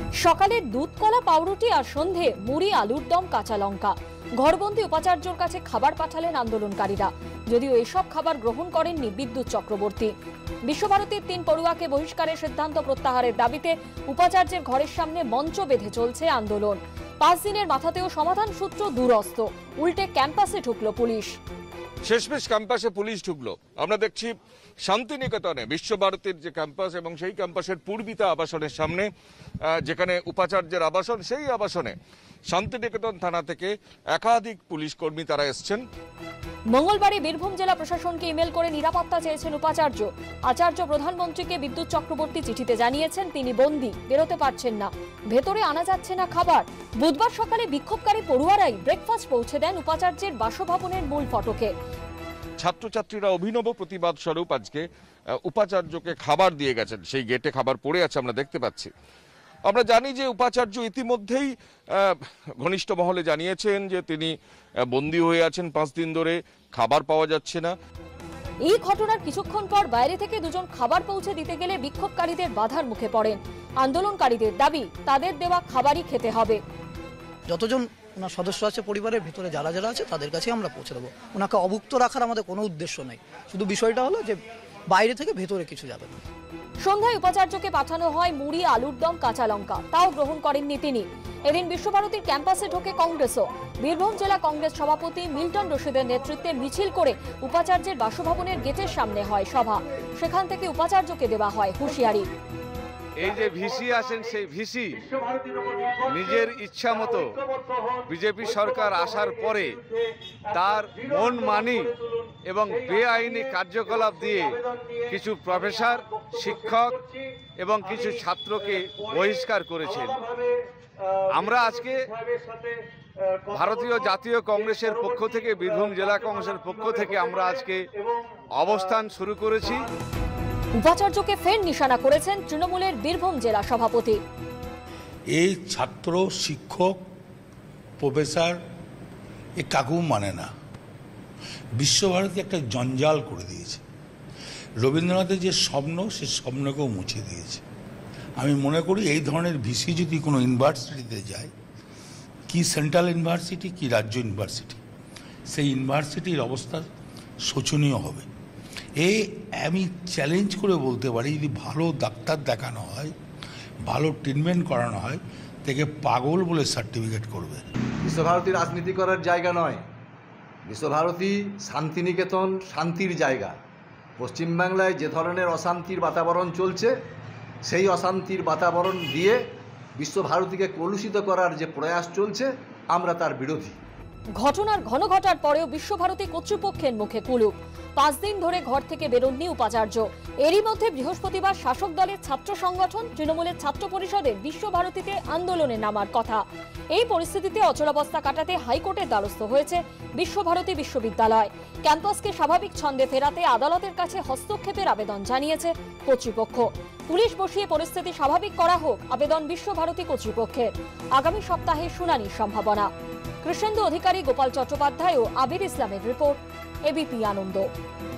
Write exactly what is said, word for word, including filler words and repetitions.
সকালের দুধ কলা পাউরুটি আর সন্ধে মুড়ি আলুর দম কাঁচা লঙ্কা। ঘরবন্দি উপাচার্যর কাছে খাবার পাঠালেন আন্দোলনকারীরা, যদিও এসব খাবার গ্রহণ করেননি বিদ্যুৎ চক্রবর্তী। বিশ্বভারতীর তিন পড়ুয়াকে বহিষ্কারের সিদ্ধান্ত প্রত্যাহারের দাবিতে উপাচার্যের ঘরের সামনে মঞ্চ বেঁধে চলছে আন্দোলন। পাঁচ দিনের মাথাতেও সমাধান সূত্র দুরস্ত, উল্টে ক্যাম্পাসে ঢুকলো পুলিশ। শেষমেশ ক্যাম্পাসে পুলিশ ঢুকলো। আমরা দেখছি শান্তিনিকেতনে বিশ্বভারতীর যে ক্যাম্পাস এবং সেই ক্যাম্পাসের পূর্বিতা আবাসনের সামনে, যেখানে উপাচার্যের আবাসন, সেই আবাসনে শান্তিনিকেতন থানা থেকে একাধিক পুলিশ কর্মী তারা এসছেন। মঙ্গলবারই বীরভূম জেলা প্রশাসনকে ইমেল করে নিরাপত্তা চেয়েছেন উপাচার্য। আচার্য প্রধানমন্ত্রীকে বিদ্যুৎ চক্রবর্তী চিঠিতে জানিয়েছেন তিনি বন্দী, বেরোতে পারছেন না, ভেতরে আনা যাচ্ছে না খাবার। বুধবার সকালে বিক্ষোভকারী পড়ুয়ারাই ব্রেকফাস্ট পৌঁছে দেন উপাচার্যের বাসভবনের মূল ফটকে। ছাত্রছাত্রীরা অভিনব প্রতিবাদ স্বরূপ আজকে উপাচার্যকে খাবার দিয়ে গেছেন। সেই গেটে খাবার পড়ে আছে, আমরা দেখতে পাচ্ছি। আমরা জানি যে উপাচার্য ইতিমধ্যেই ঘনিষ্ঠ মহলে জানিয়েছেন যে তিনি বন্দী হয়ে আছেন, পাঁচ দিন ধরে খাবার পাওয়া যাচ্ছে না। এই ঘটনার কিছুক্ষণ পর বাইরে থেকে দুজন খাবার পৌঁছে দিতে গেলে বিক্ষোভকারীদের বাধার মুখে পড়েন। আন্দোলনকারীদের দাবি তাদের দেওয়া খাবারই খেতে হবে। যতজন ওনার সদস্য আছে পরিবারের ভিতরে যারা যারা আছে তাদের কাছে আমরা পৌঁছে দেবো। ওনাকে অভুক্ত রাখার আমাদের কোনো উদ্দেশ্য নেই, শুধু বিষয়টা হলো যে বাইরে থেকে ভেতরে কিছু যাবে না। সন্ধ্যায় উপাচার্যকে পাঠানো হয় মুড়ি আলুর দম কাঁচা লঙ্কা, তাও গ্রহণ করেননি তিনি। এদিন বিশ্বভারতীর ক্যাম্পাসে ঢোকে কংগ্রেসও। বীরভূম জেলা কংগ্রেস সভাপতি মিল্টন রশিদের নেতৃত্বে মিছিল করে উপাচার্যের বাসভবনের গেটের সামনে হয় সভা। সেখান থেকে উপাচার্যকে দেওয়া হয় হুঁশিয়ারি। এই যে ভিসি আছেন, সেই ভিসি নিজের ইচ্ছা মতো বিজেপি সরকার আসার পরে তার মন মানি এবং বেআইনি কার্যকলাপ দিয়ে কিছু প্রফেসর, শিক্ষক এবং কিছু ছাত্রকে বহিষ্কার করেছেন। আমরা আজকে ভারতীয় জাতীয় কংগ্রেসের পক্ষ থেকে, বীরভূম জেলা কংগ্রেসের পক্ষ থেকে আমরা আজকে অবস্থান শুরু করেছি। উপাচার্যকে ফের নিশানা করেছেন তৃণমূলের বীরভূম জেলা সভাপতি। এই ছাত্র, শিক্ষক, প্রফেসর এ কাকু মানে না। বিশ্বভারতী একটা জঞ্জাল করে দিয়েছে। রবীন্দ্রনাথের যে স্বপ্ন, সে স্বপ্নকেও মুছে দিয়েছে। আমি মনে করি এই ধরনের ভিসি যদি কোনো ইউনিভার্সিটিতে যায়, কি সেন্ট্রাল ইউনিভার্সিটি কি রাজ্য ইউনিভার্সিটি, সেই ইউনিভার্সিটির অবস্থা শোচনীয় হবে। এ আমি চ্যালেঞ্জ করে বলতে পারি, যদি ভালো ডাক্তার দেখানো হয়, ভালো ট্রিটমেন্ট করানো হয়, তাকে পাগল বলে সার্টিফিকেট করবে। বিশ্বভারতী রাজনীতি করার জায়গা নয়। বিশ্বভারতী শান্তিনিকেতন, শান্তির জায়গা। পশ্চিমবাংলায় যে ধরনের অশান্তির বাতাবরণ চলছে, সেই অশান্তির বাতাবরণ দিয়ে বিশ্বভারতীকে কলুষিত করার যে প্রয়াস চলছে, আমরা তার বিরোধী। ঘটনার ঘন ঘটার পরেও বিশ্বভারতী কর্তৃপক্ষের মুখে কুলুপ। পাঁচ দিন ধরে ঘর থেকে বেরোননি উপাচার্য। এরই মধ্যে বৃহস্পতিবার শাসক দলের ছাত্র সংগঠন তৃণমূলের ছাত্র পরিষদের বিশ্বভারতীতে আন্দোলনে নামার কথা। এই পরিস্থিতিতে অচলাবস্থা কাটাতে হাইকোর্টের দ্বারস্থ হয়েছে বিশ্বভারতী বিশ্ববিদ্যালয়। ক্যাম্পাসকে স্বাভাবিক ছন্দে ফেরাতে আদালতের কাছে হস্তক্ষেপের আবেদন জানিয়েছে কর্তৃপক্ষ। পুলিশ বসিয়ে পরিস্থিতি স্বাভাবিক করা হোক আবেদন বিশ্বভারতী কর্তৃপক্ষের। আগামী সপ্তাহে শুনানির সম্ভাবনা। কৃষ্ণেন্দু অধিকারী, গোপাল চট্টোপাধ্যায় ও আবির ইসলামের রিপোর্ট, এবিপি আনন্দ।